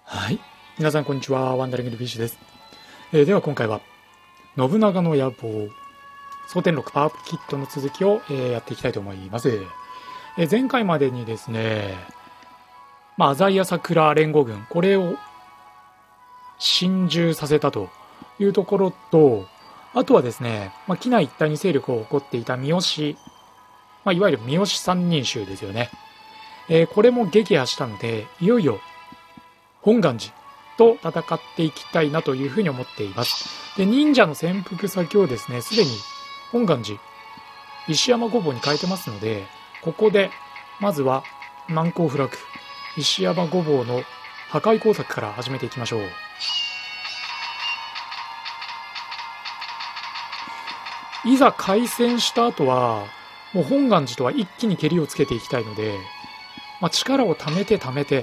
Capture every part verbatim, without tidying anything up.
はい。皆さんこんにちは。ワンダリングルフィッシュです。えー、では今回は、信長の野望、蒼天録パワーアップキットの続きを、えー、やっていきたいと思います。えー、前回までにですね、まあ、浅井朝倉連合軍、これを侵入させたというところと、あとはですね、まあ、畿内一帯に勢力を誇っていた三好、まあ、いわゆる三好三人衆ですよね。えー、これも撃破したので、いよいよ本願寺と戦っていきたいなというふうに思っています。で、忍者の潜伏先をですね、すでに本願寺、石山御坊に変えてますので、ここで、まずは難攻不落、石山御坊の破壊工作から始めていきましょう。いざ開戦した後は、もう本願寺とは一気に蹴りをつけていきたいので、まあ、力を貯めて貯めて、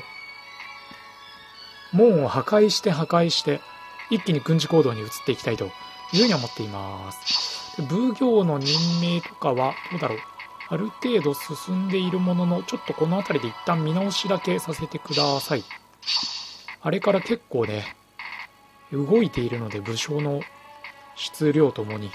門を破壊して破壊して一気に軍事行動に移っていきたいというふうに思っています。奉行の任命とかはどうだろう、ある程度進んでいるものの、ちょっとこの辺りで一旦見直しだけさせてください。あれから結構ね動いているので、武将の質量ともに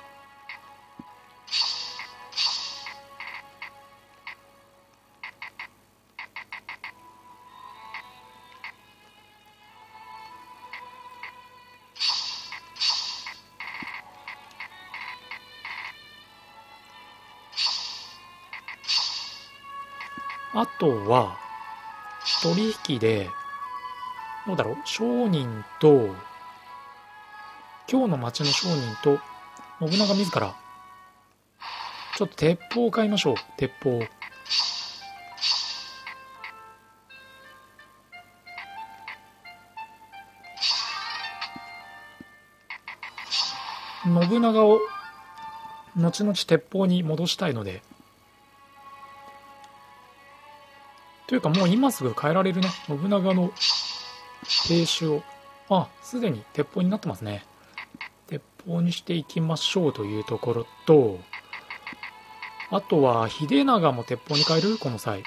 あとは取引でどうだろう、商人と今日の町の商人と信長自らちょっと鉄砲を買いましょう。鉄砲信長を後々鉄砲に戻したいので、というかもう今すぐ変えられるね。信長の兵種を、あ、すでに鉄砲になってますね。鉄砲にしていきましょうというところと、あとは秀長も鉄砲に変える。この際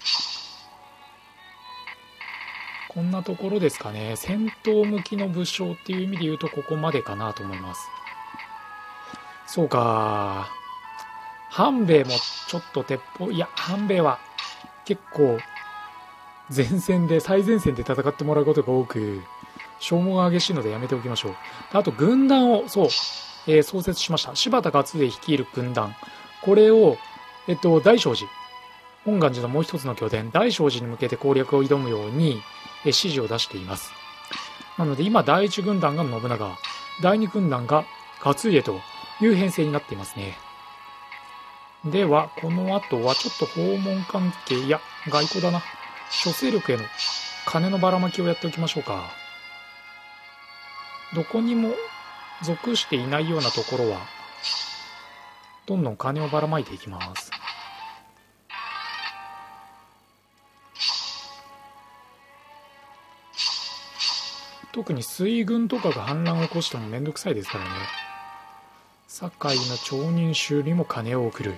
こんなところですかね。戦闘向きの武将っていう意味で言うとここまでかなと思います。そうか、半兵衛もちょっと鉄砲、いや半兵衛は結構前線で最前線で戦ってもらうことが多く消耗が激しいのでやめておきましょう。あと軍団をそう、えー、創設しました。柴田勝家率いる軍団、これを、えっと、大聖寺、本願寺のもう一つの拠点大聖寺に向けて攻略を挑むように、えー、指示を出しています。なので今だいいち軍団が信長、だいに軍団が勝家という編成になっていますね。ではこの後はちょっと訪問関係、いや外交だな、諸勢力への金のばらまきをやっておきましょうか。どこにも属していないようなところはどんどん金をばらまいていきます。特に水軍とかが反乱を起こしてもめんどくさいですからね。堺の町人衆にも金を送る。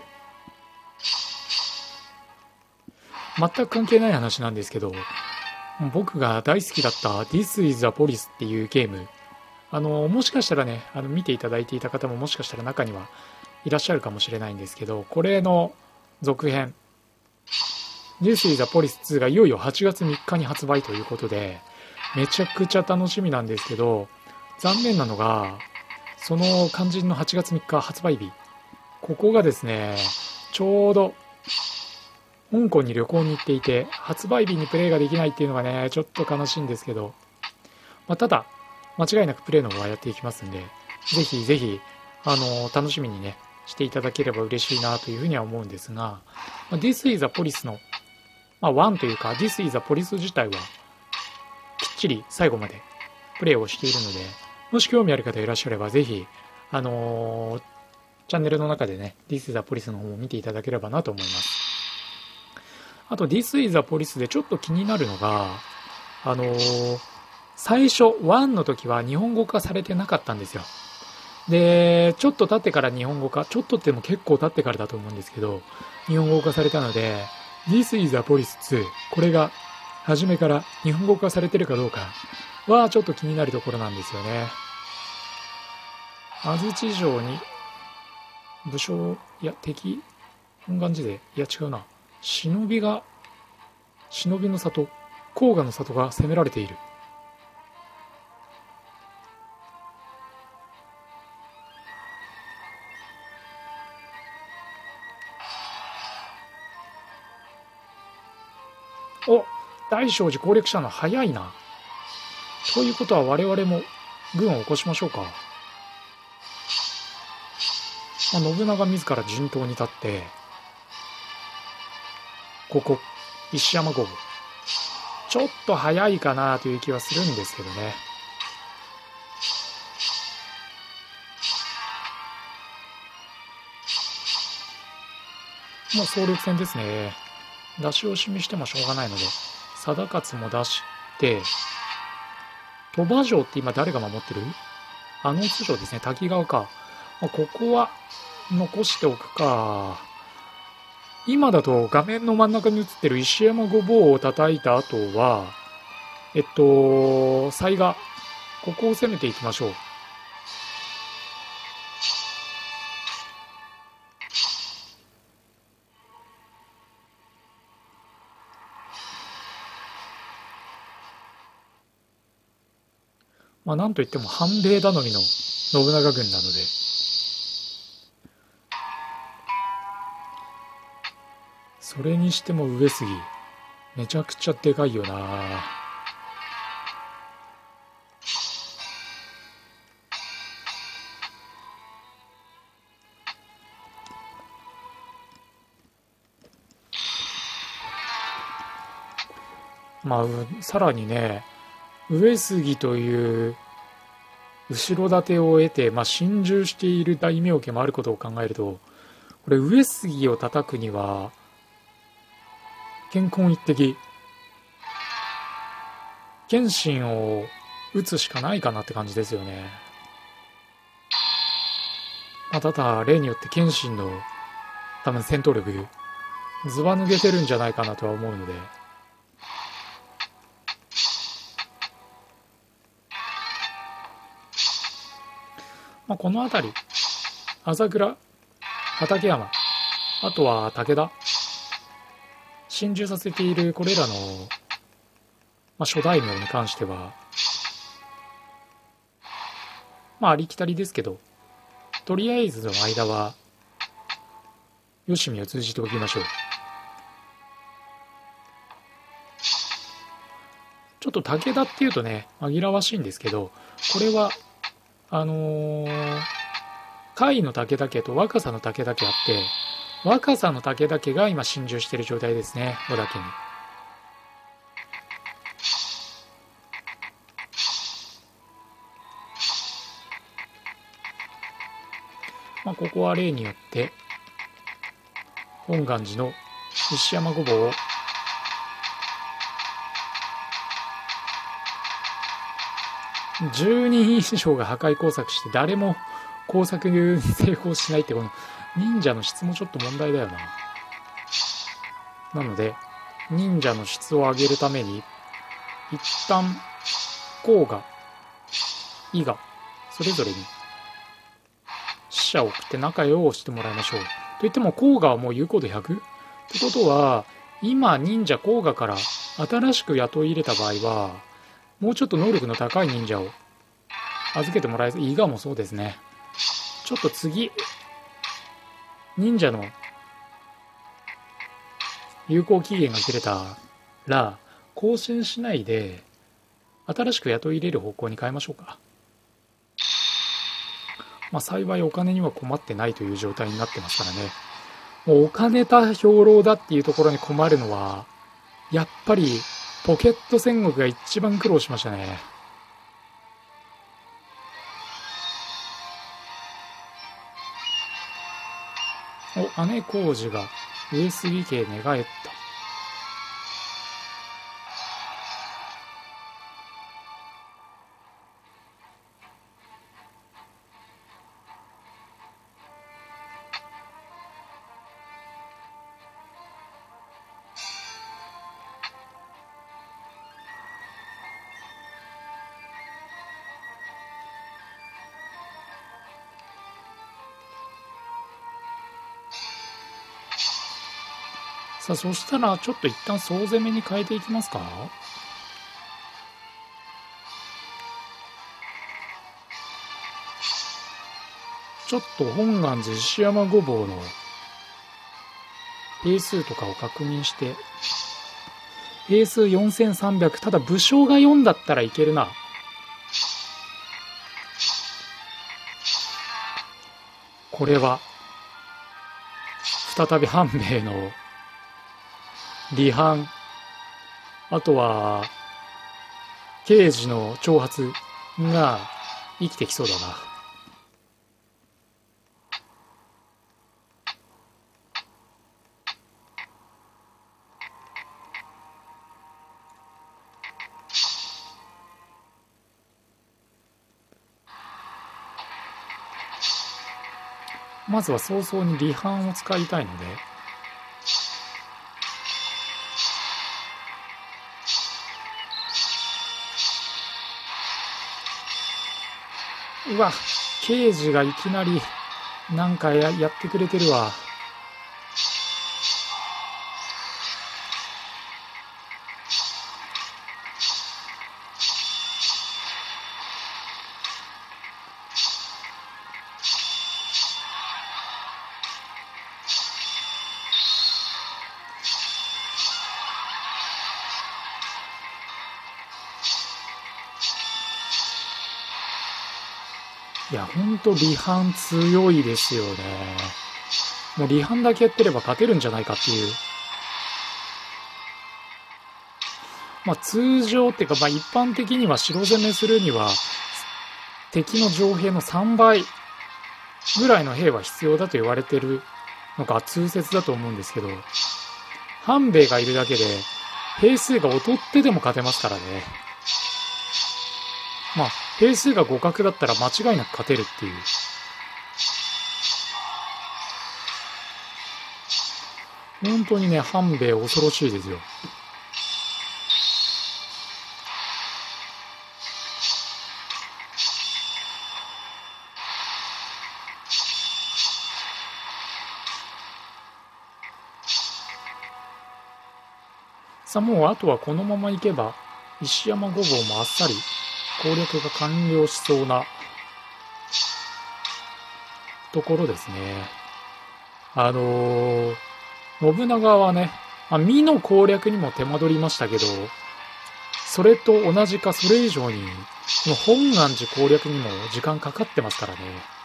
全く関係ない話なんですけど、僕が大好きだった This is a Police っていうゲーム、あのもしかしたらね、あの見ていただいていた方ももしかしたら中にはいらっしゃるかもしれないんですけど、これの続編 This is a Police ツーがいよいよはちがつみっかに発売ということで、めちゃくちゃ楽しみなんですけど、残念なのがその肝心のはちがつみっか発売日、ここがですねちょうど香港に旅行に行っていて、発売日にプレイができないっていうのがねちょっと悲しいんですけど、まあ、ただ間違いなくプレイの方はやっていきますんで、ぜひぜひあの楽しみにねしていただければ嬉しいなというふうには思うんですが、まあ、This is a Police の、まあ、ワンというか This is a Police 自体はきっちり最後までプレイをしているので、もし興味ある方いらっしゃればぜひあのー、チャンネルの中でね This is a Police の方も見ていただければなと思います。あと This is a Police でちょっと気になるのが、あのー、最初ワンの時は日本語化されてなかったんですよ。でちょっと経ってから日本語化、ちょっとっても結構経ってからだと思うんですけど日本語化されたので This is a Police ツー、これが初めから日本語化されてるかどうかはちょっと気になるところなんですよね。安土城に武将、いや敵本願寺で、いや違うな、忍びが忍びの里、甲賀の里が攻められている。お、大聖寺攻略したの早いな。ということは我々も軍を起こしましょうか。まあ、信長自ら陣頭に立って、ここ石山郷、ちょっと早いかなという気はするんですけどね。もう総力戦ですね。出し惜しみしてもしょうがないので、貞勝も出して、鳥羽城って今誰が守ってる？あの津城ですね、滝川か。まあ、ここは残しておくか。今だと画面の真ん中に映ってる石山御坊を叩いた後は、えっと、犀賀、ここを攻めていきましょう。まあ、なんといっても半兵衛頼みの信長軍なので、それにしても上杉、めちゃくちゃでかいよな。まあ、さらにね、上杉という後ろ盾を得て、まあ、心中している大名家もあることを考えると、これ上杉を叩くには健康一滴、謙信を打つしかないかなって感じですよね。まあ、ただ例によって謙信の多分戦闘力ずば抜けてるんじゃないかなとは思うので、まあ、この辺り朝倉、畠山、あとは武田、心中させているこれらの、まあ、諸大名に関してはまあありきたりですけど、とりあえずの間はよしみを通じておきましょう。ちょっと武田っていうとね紛らわしいんですけど、これはあのー、甲斐の武田家と若狭の武田家あって、若狭の武田家が今心中している状態ですね、織田家に。まあここは例によって本願寺の石山御坊をじゅうにん以上が破壊工作して誰も工作に成功しないって、この忍者の質もちょっと問題だよな。なので忍者の質を上げるために一旦甲賀、伊賀それぞれに使者を送って仲良をしてもらいましょう。といっても甲賀はもう有効度ひゃくってことは、今忍者甲賀から新しく雇い入れた場合はもうちょっと能力の高い忍者を預けてもらえず、伊賀もそうですね。ちょっと次忍者の有効期限が切れたら更新しないで新しく雇い入れる方向に変えましょうか。まあ幸いお金には困ってないという状態になってますからね。もうお金多兵糧だっていうところに困るのはやっぱりポケット戦国が一番苦労しましたね。お、姉小路が上杉家寝返った。 さあ、そしたらちょっと一旦総攻めに変えていきますか。ちょっと本願寺石山ごぼうの兵数とかを確認して、兵数よんせんさんびゃく、ただ武将がよんだったらいけるな。これは再び半兵衛の離反、あとは刑事の挑発が生きてきそうだな。まずは早々に離反を使いたいので、うわ、刑事がいきなりなんか や, やってくれてるわ。いや、ほんと離反強いですよね。もう離反だけやってれば勝てるんじゃないかっていう。まあ通常っていうか、まあ一般的には城攻めするには敵の城兵のさんばいぐらいの兵は必要だと言われてるのが通説だと思うんですけど、半兵衛がいるだけで兵数が劣ってでも勝てますからね。まあ兵数が互角だったら間違いなく勝てるっていう。本当にね、半兵衛恐ろしいですよ。さあ、もうあとはこのままいけば石山ごぼうもあっさり攻略が完了しそうなところですね。あのー、信長はね、まあ、美の攻略にも手間取りましたけど、それと同じかそれ以上にこの本願寺攻略にも時間かかってますからね。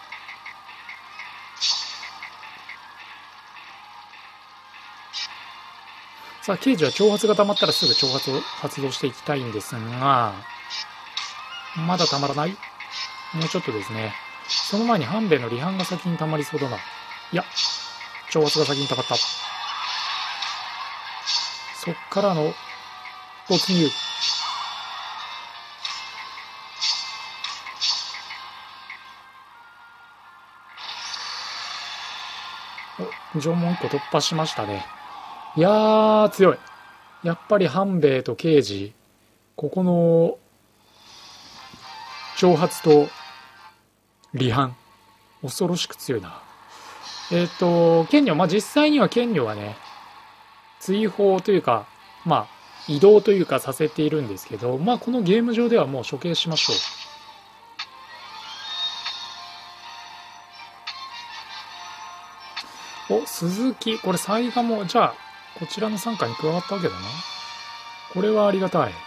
さあ、刑事は挑発が溜まったらすぐ挑発を発動していきたいんですが、まだ溜まらない？もうちょっとですね。その前に半兵衛の離反が先に溜まりそうだな。いや、挑発が先に溜まった。そっからの突入。お、城門いっこ突破しましたね。いやー、強い。やっぱり半兵衛と刑事、ここの挑発と離反、恐ろしく強いな。えっ、と、剣女、まあ、実際には剣女はね、追放というか、まあ、移動というかさせているんですけど、まあ、このゲーム上ではもう処刑しましょう。お、鈴木、これ、災賀も、じゃあ、こちらの傘下に加わったわけだな。これはありがたい。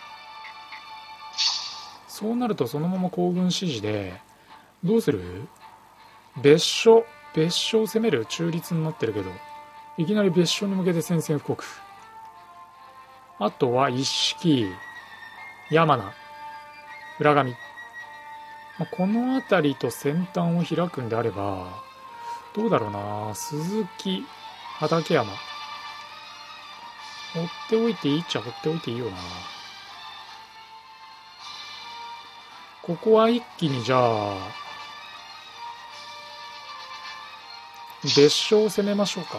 そうなるとそのまま行軍指示で、どうする？別所、別所を攻める中立になってるけど、いきなり別所に向けて宣戦布告。あとは一式、山名、浦上。まあ、この辺りと先端を開くんであれば、どうだろうな、鈴木、畠山。放っておいていいっちゃ放っておいていいよな。ここは一気にじゃあ、別所を攻めましょうか。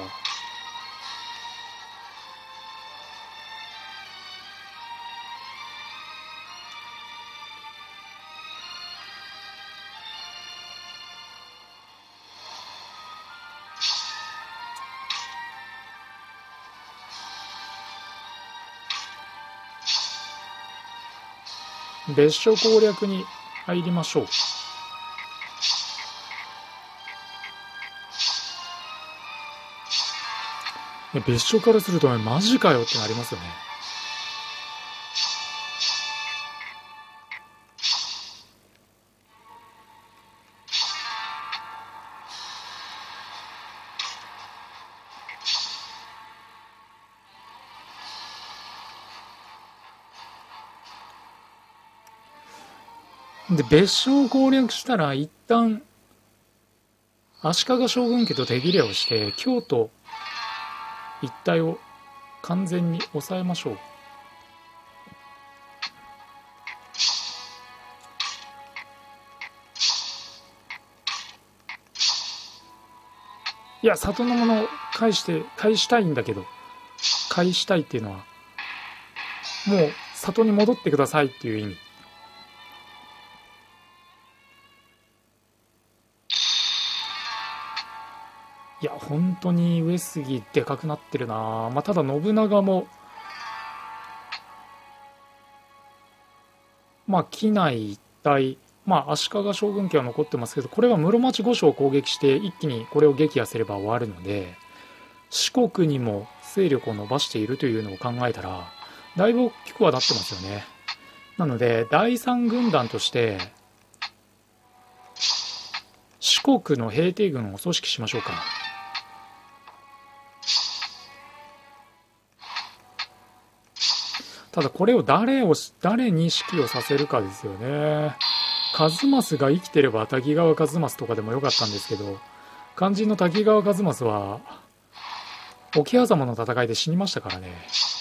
別所攻略に入りましょう。別所からすると、ね、マジかよってなりますよね。で、別所を攻略したら一旦足利将軍家と手切れをして京都一帯を完全に抑えましょう。いや、里のものを返して返したいんだけど、返したいっていうのはもう里に戻ってくださいっていう意味。いや、本当に上杉でかくなってるな。まあ、ただ信長も、まあ、畿内一帯、まあ、足利将軍家は残ってますけど、これは室町五所を攻撃して一気にこれを撃破すれば終わるので、四国にも勢力を伸ばしているというのを考えたら、だいぶ大きくはなってますよね。なので、第三軍団として、四国の平定軍を組織しましょうか。ただこれを誰を誰に指揮をさせるかですよね。数正が生きてれば滝川一正とかでもよかったんですけど、肝心の滝川一正は桶狭間の戦いで死にましたからね。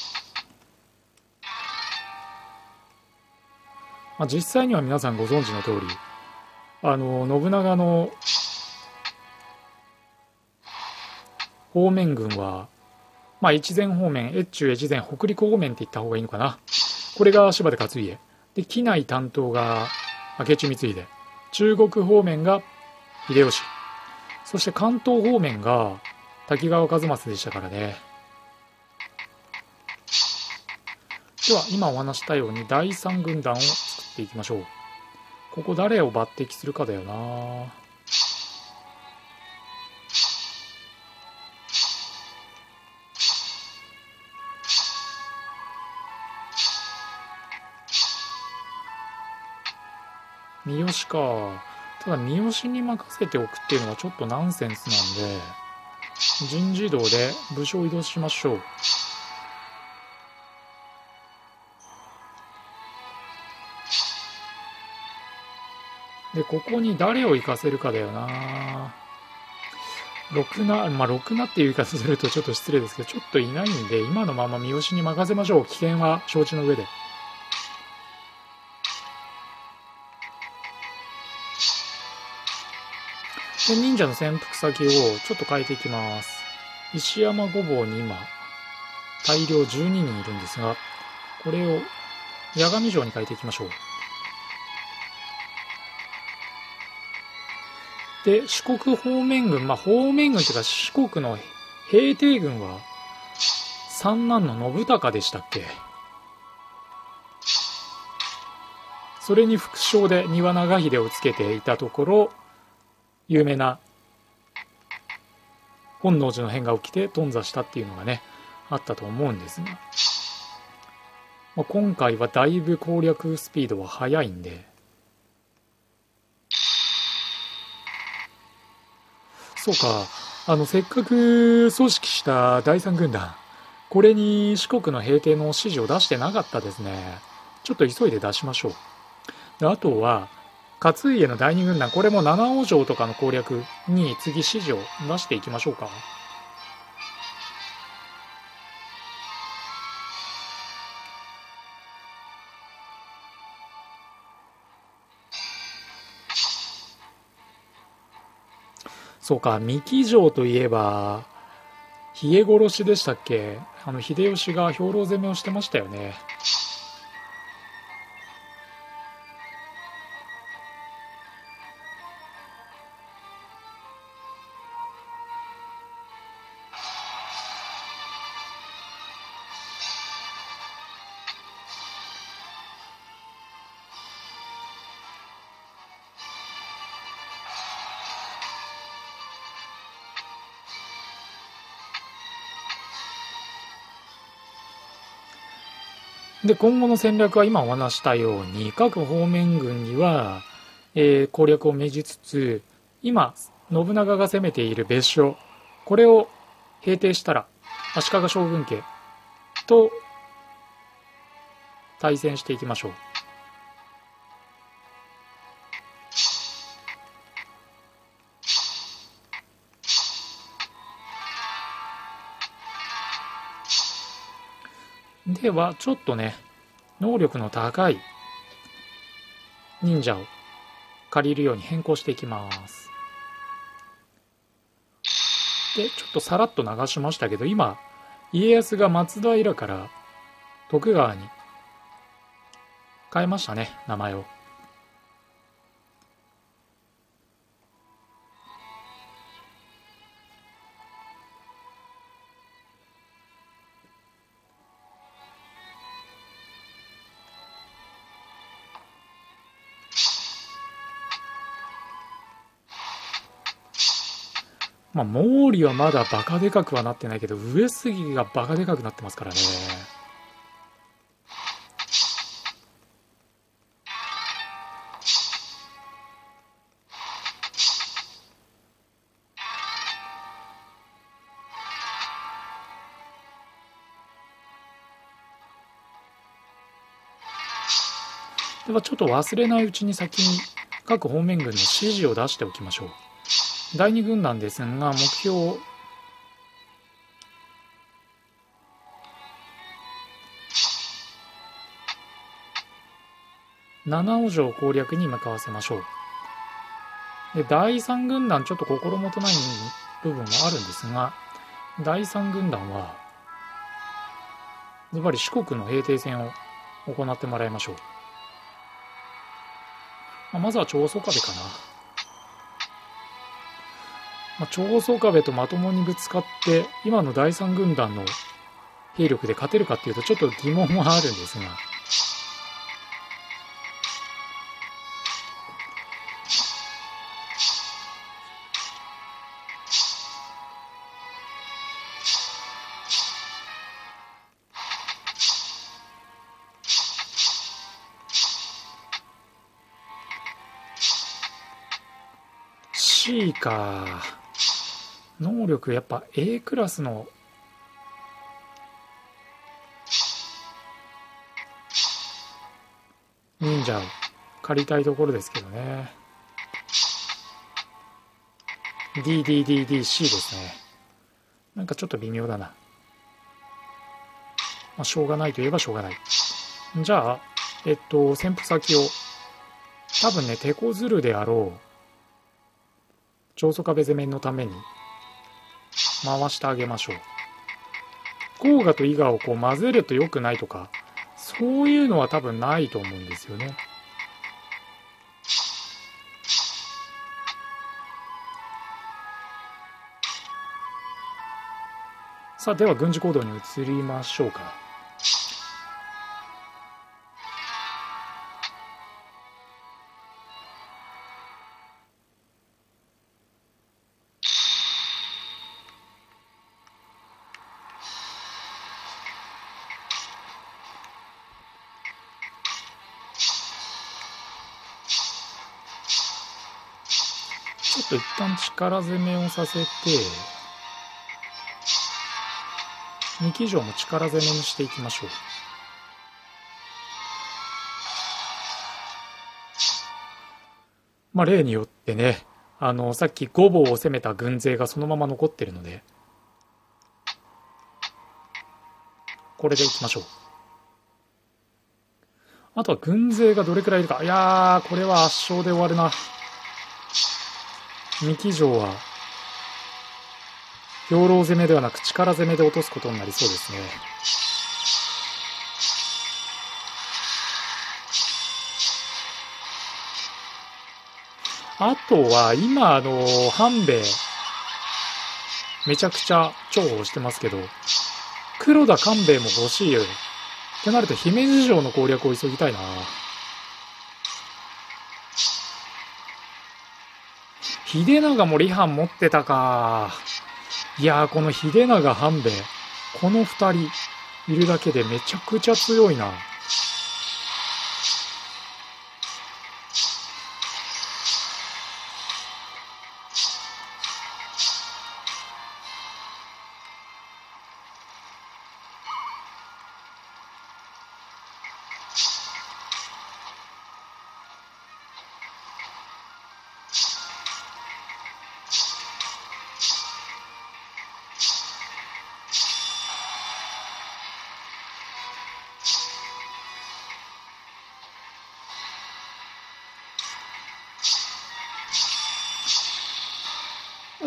まあ、実際には皆さんご存知の通り、あの信長の方面軍は、まあ、越前方面、越中越前北陸方面って言った方がいいのかな。これが柴田勝家で、畿内担当が明智光秀、中国方面が秀吉、そして関東方面が滝川一正でしたからね。では今お話したようにだいさん軍団を作っていきましょう。ここ誰を抜擢するかだよな。三好か。ただ三好に任せておくっていうのはちょっとナンセンスなんで、人事異動で武将を移動しましょう。で、ここに誰を行かせるかだよな。ろくな、まあ、ろくなっていう言い方するとちょっと失礼ですけど、ちょっといないんで、今のまま三好に任せましょう。危険は承知の上で。で、忍者の潜伏先をちょっと変えていきます。石山御坊に今、大量じゅうににんいるんですが、これを八神城に変えていきましょう。で、四国方面軍、まあ方面軍というか四国の平定軍は、三男の信孝でしたっけ。それに副将で丹羽長秀をつけていたところ、有名な本能寺の変が起きて頓挫したっていうのがね、あったと思うんですが、まあ、今回はだいぶ攻略スピードは速いんで、そうか、あのせっかく組織した第三軍団、これに四国の平定の指示を出してなかったですね。ちょっと急いで出しましょう。で、あとは勝家の第二軍団、これも七尾城とかの攻略に次指示を出していきましょうか。そうか、三木城といえば家殺しでしたっけ。あの秀吉が兵糧攻めをしてましたよね。 で、今後の戦略は今お話したように、各方面軍には、えー攻略を命じつつ、今、信長が攻めている別所、これを平定したら、足利将軍家と対戦していきましょう。では、ちょっとね、能力の高い忍者を借りるように変更していきます。で、ちょっとさらっと流しましたけど、今、家康が松平から徳川に変えましたね、名前を。まあ、毛利はまだバカでかくはなってないけど、上杉がバカでかくなってますからね。ではちょっと忘れないうちに先に各方面軍の指示を出しておきましょう。だいに軍団ですが、目標七尾城攻略に向かわせましょう。で、だいさん軍団ちょっと心もとない部分はあるんですが、だいさん軍団はズバリ四国の平定戦を行ってもらいましょう。まあ、まずは長宗我部かな。まあ、長宗我部とまともにぶつかって今のだいさん軍団の兵力で勝てるかっていうとちょっと疑問はあるんですが、C か。能力やっぱ A クラスの忍者を借りたいところですけどね。 ディーディーディーディーシー ですね。なんかちょっと微妙だな。まあ、しょうがないといえばしょうがない。じゃあえっと潜伏先を多分ね手こずるであろう長宗我部攻めのために回してあげましょう。甲賀と伊賀をこう混ぜると良くないとか、そういうのは多分ないと思うんですよね。さあ、では軍事行動に移りましょうか。ちょっと一旦力攻めをさせて、三木城も力攻めにしていきましょう。まあ例によってね、あのさっき五房を攻めた軍勢がそのまま残ってるので、これでいきましょう。あとは軍勢がどれくらいいるか。いやー、これは圧勝で終わるな。三木城は兵糧攻めではなく力攻めで落とすことになりそうですね。あとは今あの半兵衛めちゃくちゃ重宝してますけど、黒田官兵衛も欲しいよってなると姫路城の攻略を急ぎたいな。秀長も離反持ってたか。いやー、この秀長半兵衛、このふたりいるだけでめちゃくちゃ強いな。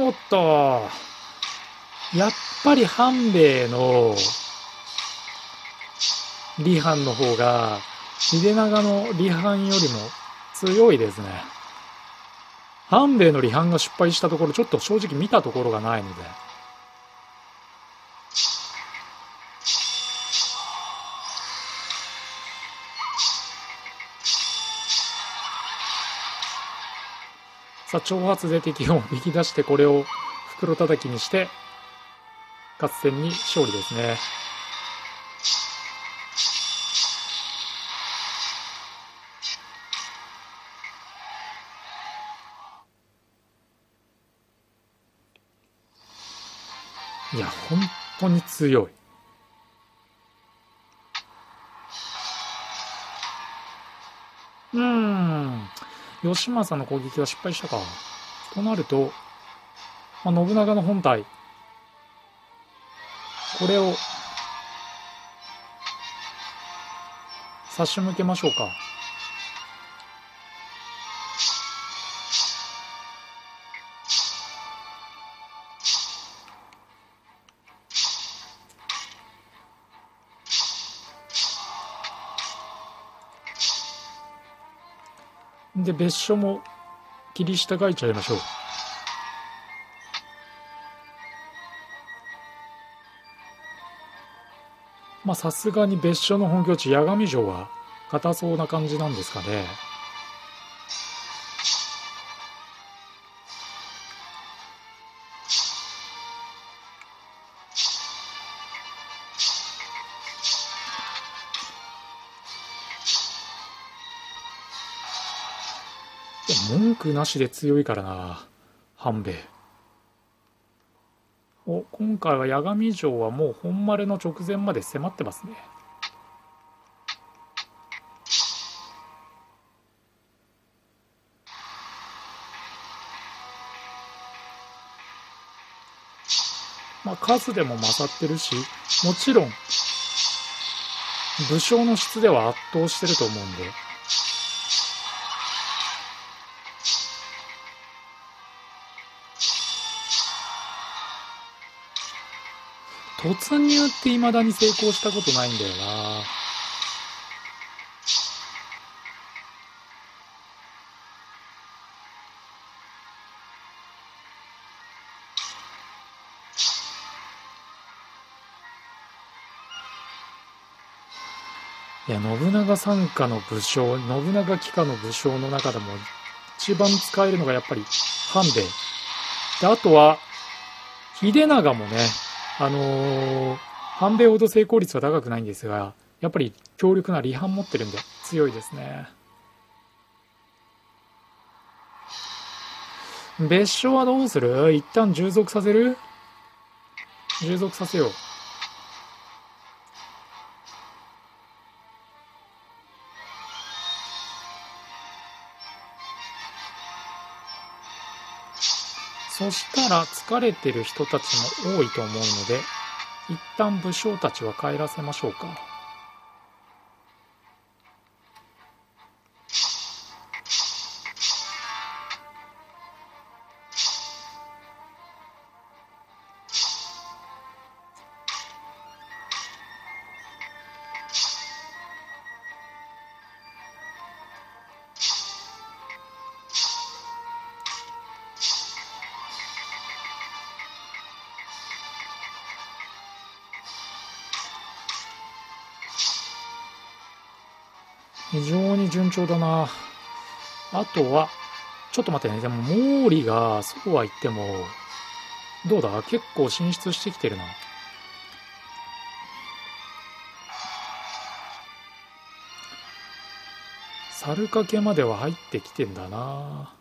おっと、やっぱり半兵衛の離反の方が秀長の離反よりも強いですね。半兵衛の離反が失敗したところ、ちょっと正直見たところがないので。さあ、挑発で敵を引き出して、これを袋叩きにして合戦に勝利ですね。いや、本当に強い。うーん。義政の攻撃は失敗したか。となると、まあ、信長の本体。これを差し向けましょうか。で、別所も切り従えちゃいましょう。まあさすがに別所の本拠地八神城は硬そうな感じなんですかね。文句なしで強いからな、半兵衛。お、今回は八神城はもう本丸の直前まで迫ってますね。まあ数でも勝ってるし、もちろん武将の質では圧倒してると思うんで。突入って未だに成功したことないんだよな。いや、信長傘下の武将、信長旗下の武将の中でも一番使えるのがやっぱり半兵衛。で、あとは秀長もね、あのー、半兵衛ほど成功率は高くないんですが、やっぱり強力な離反持ってるんで強いですね。別所はどうする？一旦従属させる？従属させよう。そしたら疲れてる人たちも多いと思うので、一旦武将たちは帰らせましょうか。非常に順調だな。あとは、ちょっと待ってね。でも、毛利が、そうは言っても、どうだ？結構進出してきてるな。猿掛までは入ってきてんだな。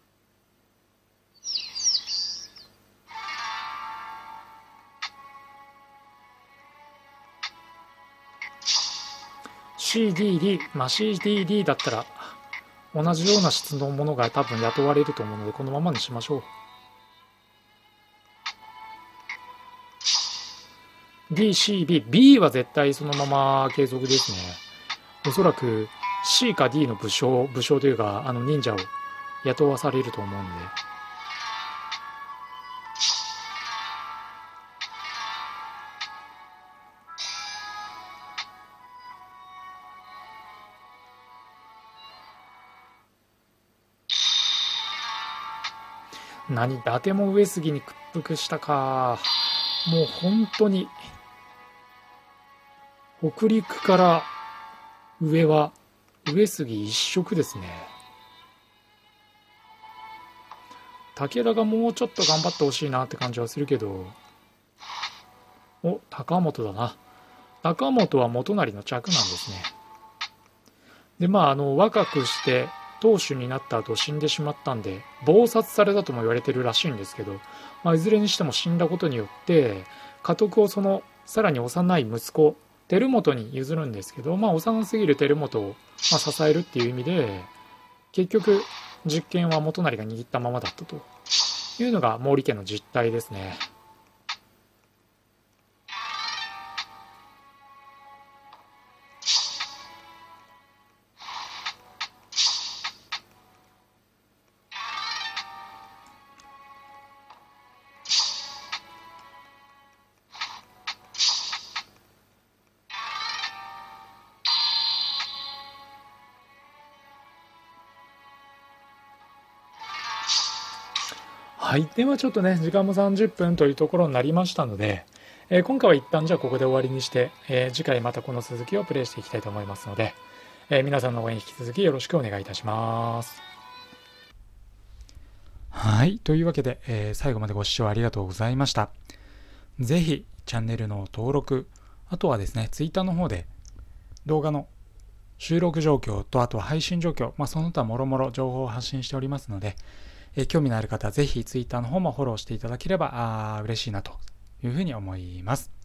シーディーディー、まあ シーディーディー だったら同じような質のものが多分雇われると思うので、このままにしましょう。ディー、シー、ビー、ビー は絶対そのまま継続ですね。おそらく C か D の武将、武将というか、あの忍者を雇わされると思うんで。 何、伊達も上杉に屈服したか。もう本当に、北陸から上は上杉一色ですね。武田がもうちょっと頑張ってほしいなって感じはするけど、お、高本だな。高本は元就の嫡なんですね。で、まあ、あの、若くして当主になった後死んでしまったんで、謀殺されたとも言われてるらしいんですけど、まあ、いずれにしても死んだことによって、家督をその、さらに幼い息子、輝元に譲るんですけど、まあ、幼すぎる輝元を、まあ、支えるっていう意味で、結局、実権は元就が握ったままだったというのが毛利家の実態ですね。はい。ではちょっとね、時間もさんじゅっぷんというところになりましたので、えー今回は一旦じゃあここで終わりにして、えー次回またこの続きをプレイしていきたいと思いますので、えー皆さんの応援引き続きよろしくお願いいたします。はい。というわけで、えー最後までご視聴ありがとうございました。ぜひ、チャンネルの登録、あとはですね、ツイッターの方で動画の収録状況と、あとは配信状況、まあ、その他もろもろ情報を発信しておりますので、えー興味のある方はぜひツイッターの方もフォローしていただければあ嬉しいなというふうに思います。